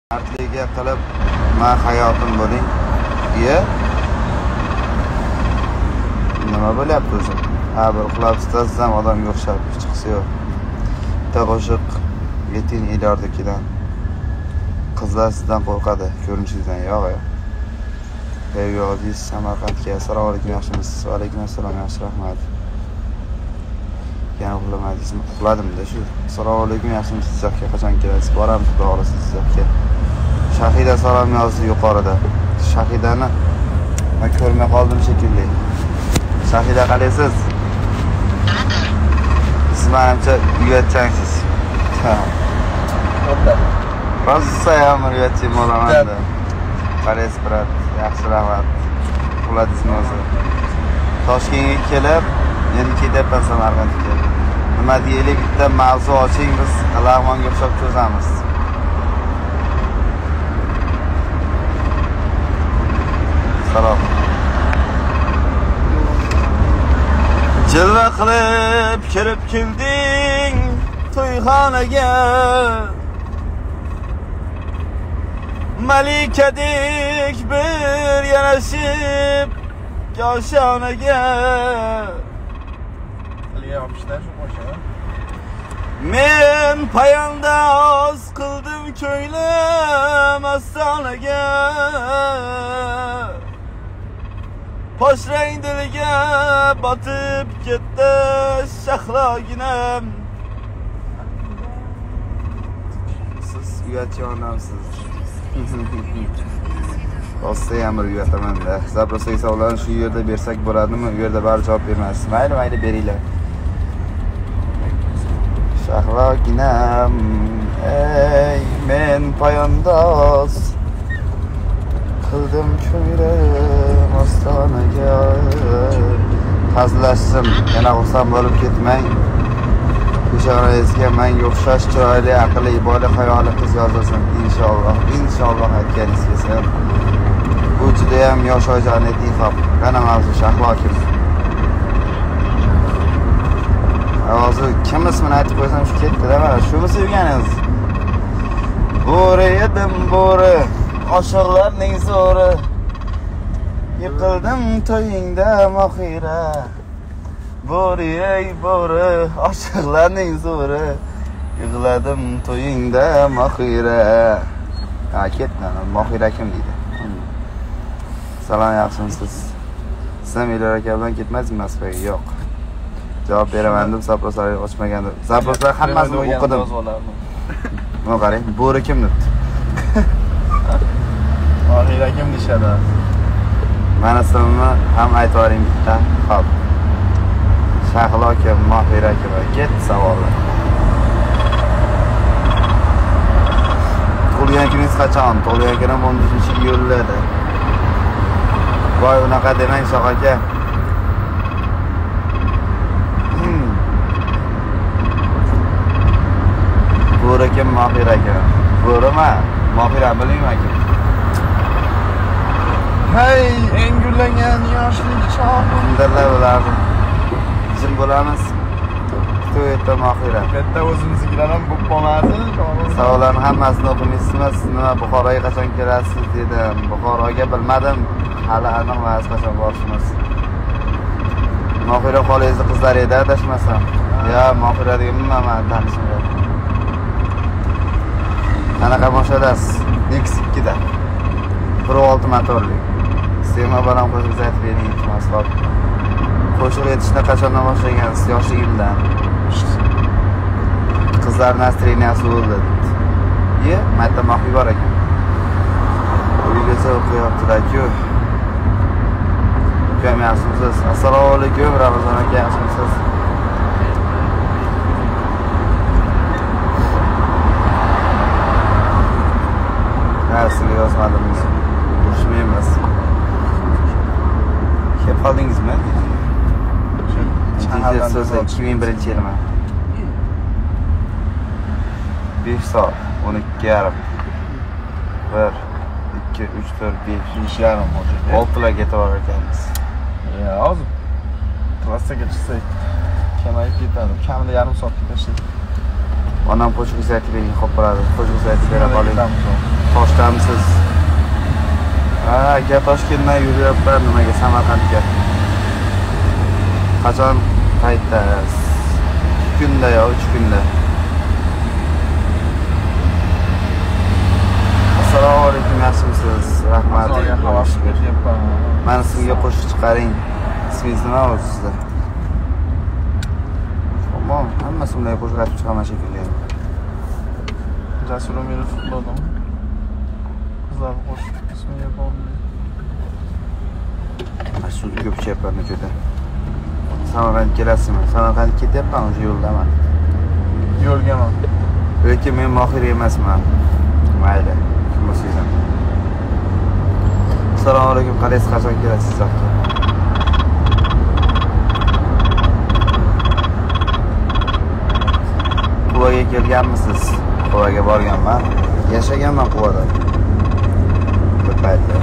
Artliga qilib ma hayotim bo'ling. Iya. Nima bo'lyapti o'zi? Ha, bir uxlab istasam odamga o'xshab chiqsa yo'q. Bitta qo'shiq yetin ilardikidan. Qizlar sizdan qo'rqadi, ko'rinishingizdan yo'q. Yo'q, Samarqandga. Assalomu alaykum, yaxshimisiz? Va alaykum assalom, yaxshi rahmat. Yana uxlamadingizmi? Uxladim-da shu. Assalomu alaykum, yaxshimisiz? Jizzaxga qachon kelasiz? Boramiz, xudo xolasa Jizzaxga. Shahida salom yozdi yuqorida. Shahidani men ko'rmay qoldim shekilli. Shahida qalaysiz? Siz menimcha uyatchangsiz. O'rta. Rosa ham uyatchi bo'laman-da. Qalaysiz, brat? Yaxshi rahmat. Uxladingizmi o'zi? Toshkentga kelib, endi ketyapman Samarqandga. Nima deylik, bitta mavzu oching, biz Lag'monga o'xshab cho'zamiz. Salom. Jilva qilib kirib kelding to'yxonaga. Malikadek bir yarashib koshonaga. Men payandoz qildim ko'nglim ostonaga. Poshrang diliga botib ketdi shahloginam. Siz uyatchi onamsiz. Rosa ham uyataman-da. Zaprosaga savollarni shu yerda bersak bo'ladimi? U yerda bari javob bermaysiz. Mayli, beringlar. Shahloginam, ey men poyandoz qildim ko'nglim ostonaga. Hazillashdim, yana xursand bo'lib ketmang. Peshonangizga menga o'xshash chiroyli, aqlli, ibodat hayoli qiz yozasan inshaalloh aytganingiz kelsa. Bu juda ham yosh ojonet ifom. Qana mavzu Shahlokim. Hozir kim ismini aytib qo'ysam shu ketdi-da, mana shuni sevganingiz. Bo'ri edim, bo'ri, oshiqlarning zo'ri. Yiqildim to'yingda mohira. Bo'ri ey bo'ri, oshiqlarning zo'ri. Yig'ladim to'yingda mohira. Ha, ketdi. Mohira kim deydi? Salom, yaxshimisiz? Siz Elyor aka bilan ketmaysizmi Moskvaga? Yo'q. Javob beraman deb zaproslarga ochmagandim. Zaproslar hammasini o'qidim. Mana qarang, bo'ri kim debdi? Mohira kim deshadi? Mana ismimni ham aytib yuboring bitta. Xo'p. Shahlo kim, Mohira kim? Ket savollar. Tug'ilgan kuningiz qachon? Tug'ilgan kunim 14-iyulda. Voy, unaqa demang Shoh aka. Bo'ri kim, Mohira kim? Bo'rimi? Mohira bilmayman kim. Hey, eng gullangan yoshlik chog'im. Bildirlar bularni. Jim bo'lamiz. To'yda Mohira. Katta o'zimiznikilar ham bo'lib qolmadi. Savollarning hammasini o'qimaysizmi? Siz nima Buxoroga qachon kelasiz dedim. Buxoroga bilmadim. Hali aniq emas qachon borishimiz. Mohira xolangizni qizlari edi, adashmasam. Ya, Mohira deganman men tanishimda. Qanaqa moshadasiz? X2da. 1.6 motorli. Sema bilan qo'shib aytib bering, iltimos. Qo'shiq aytishni qachondan boshlagansiz? Yoshligimdan. Qizlar настроенияsi bo'ldi. Ye, mayda Mohira bor ekan. Uygacha o'qiyaptilar-ku. Ukam yaxshimisiz? Assalomu alaykum, Ramazon aka, yaxshimisiz? Sizga yozmadim. Urushma emas. Kelib qoldingizmi? Shahardan so'zda 2001-yilmi? 5 soat, 12:30. 1, 2, 3, 4, 5 yarim hozir. 6 ketib orar ekanmiz. Ya, hozir trassaga chiqsak kamayib ketadi. Kamida yarim soatga tashlaydi. Onam qo'shiq aytib bering, xo'p bo'ladi. Qo'shiq aytib bera qoling. Toshdamisiz? Aka Toshkentdan yuryapman nimaga Samarqandga. Qachon qaytasiz? 2 kunda yo 3 kunda. Assalomu alaykum, yaxshimisiz? Rahmat. Men sizga qo'shiq chiqaring. Ismingiz nima o'zi sizda? Tamam, hammasi bunday qo'shiq aytib chiqaman shekilli. Jasur Umirov futboldan. Qizlar qo'shiq ismiga bo'ldi. Sud ko'p chayapman juda. Samarqandga kelasizmi? Samarqandga ketyapman, o'sha yo'ldaman. Yo'lgaman. Lekin men mohir emasman. Mayli, kim bo'lsangiz ham. Assalomu alaykum, qalaysiz, qachon kelasiz Jizzaxga? Quvaga kelganmisiz? Quvaga borganman. Yashaganman Quvada. Bir paytlar.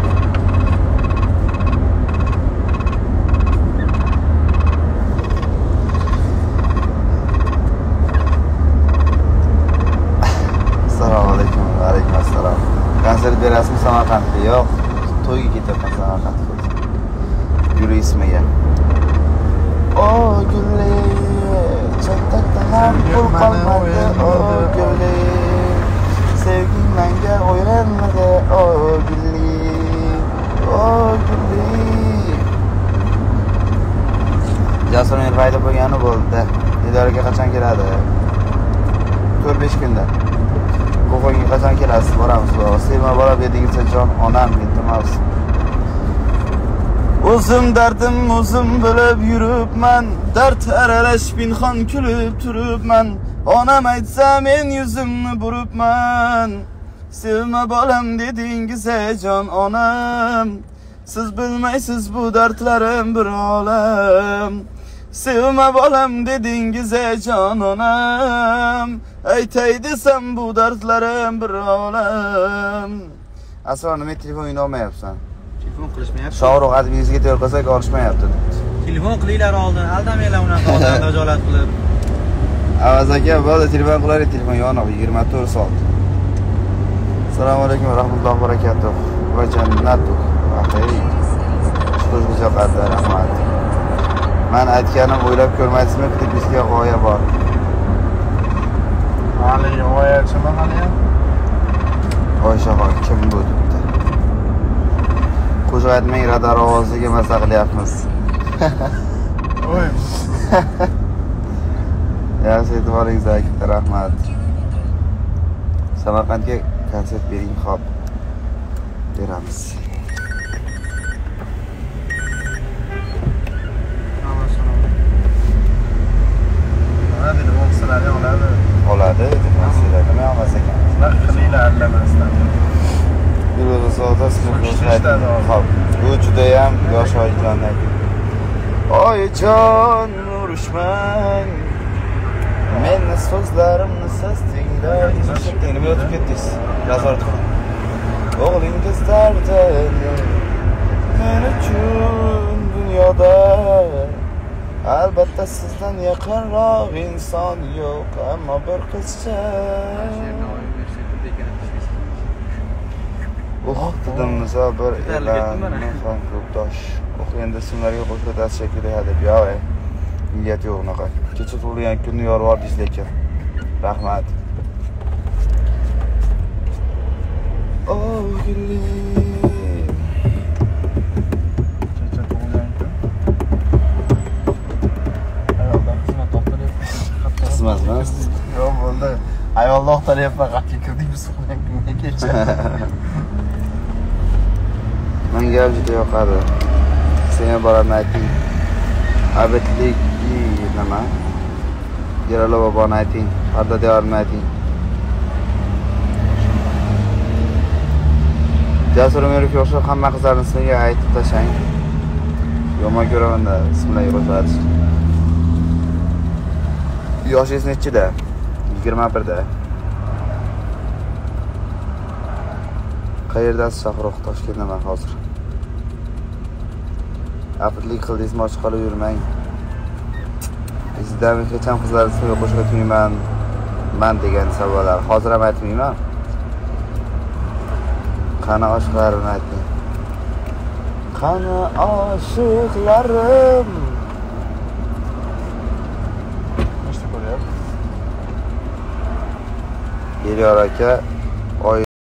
Assalomu alaykum. Va alaykum assalom. Konsert berasizmi Samarqandda? Yo'q. To'yga ketaman Samarqandga. Guli ismiga. O Guli, cho'ntakda ham pul qolmadi. O Guli, sevging menga o'ylanmadi. O Guli, o Guli. Jasur men paydo bo'lgani bo'ldi. Idoraga qachon keladi? 4-5 kunda. Qo'qonga qachon kelasiz? Boramiz. Sevma bola bedingizcha jon onam iltimos. O'zim dardim o'zim bilib yuribman, dard aralash pinhon kulib turibman. Onam aytsa men yuzimni buribman. Sevma bolam dedingiz jon onam. Siz bilmaysiz bu dardlarim bir olam. Sevma bolam dedingiz jon onam. Aytay desam bu dardlarim bir olam. Aslan nima telefoningni olmayapsan? Telefon qilishmayapti. Shohruh adbingizga telqasak olishmayapti. Telefon qilinglar oldin, aldamanglar unaqa odam najolat qilib. Avaz aka, bo'ldi telefon qilaring, telefon yoniq 24 soat. Assalomu alaykum va rahmatullohi va barakatuh. Va jannatuh. Axay. Xushxush yoqadi, rahmat. Men aytganim o'ylab ko'rmaysizmi, klipingizga g'oya bor. Hali g'oyachimi hali ham? Oysha xola kim bu debdi. Qo'shiq aytmang, radar ovoziga maza qilyapmiz. Oy. Yaxshi e'tiboringizga aka, rahmat. Samarqandga konsert bering, xo'p. Beramiz. Hadi o'qislarga oladi. Oladi, deb masala nima olmas ekan. Sizlar qilinglar allamasdan. Yo'lda savdo qilib xo'p. Bu juda ham yosh oyijon aka. Oyijon, urushmang. Meni so'zlarimni siz tinglaysiz. Nima o'tib ketdingiz? Nazorat qiling. O'g'lingiz dardini men uchun dunyoda albatta sizdan yaqinroq inson yo'q, ammo bir qizcha. O'qitdim misol bir elan klubdosh. O'q endi ismlarga qo'shiladi shekilli deb yo'q. Niyat yo'q unaqa. Kecha tug'ilgan kunni yorib oldingiz lekin. Rahmat. Oh, Guli. Kecha tug'ilgan kun. Ayoldan xizmat to'xtalyapti. Xizmat emas. Yo'q bo'ldi. Ayolni to'xtalyapman, qat'iy kirdingiz tug'ilgan kunga kecha. Menga juda yoqadi. Sen bolamni ayting. Abidlik nima? Jalolov boboni ayting. Arda devorni ayting. Jasur Umirov yo'qsa hamma qizlarning ismiga aytib tashlang. Yomon ko'raman-da ismlarga qo'shadish. Yoshingiz nechida? 21da. Qayerdasiz Shohruh? Toshkentdaman hozir. Afitlik qildingizmi, ochiq qolib yurmang. Sizdan hech ham qizlar ismiga qo'shib aytmayman. Men degan savollar hozir ham aytmayman. Qani oshiqlarimni ayting. Qani oshiqlarim. Nechta ko'ryapti? Elyor aka